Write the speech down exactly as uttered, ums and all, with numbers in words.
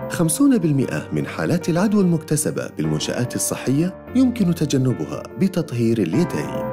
خمسين بالمئة من حالات العدوى المكتسبة بالمنشآت الصحية يمكن تجنبها بتطهير اليدين.